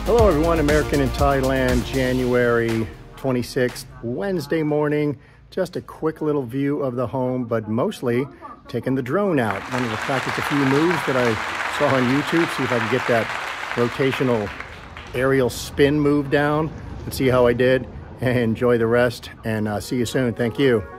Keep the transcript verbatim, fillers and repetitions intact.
Hello everyone, American in Thailand, January twenty-sixth, Wednesday morning. Just a quick little view of the home, but mostly taking the drone out. Wanted to practice a few moves that I saw on YouTube, see if I can get that rotational aerial spin move down and see how I did. And enjoy the rest, and uh, see you soon. Thank you.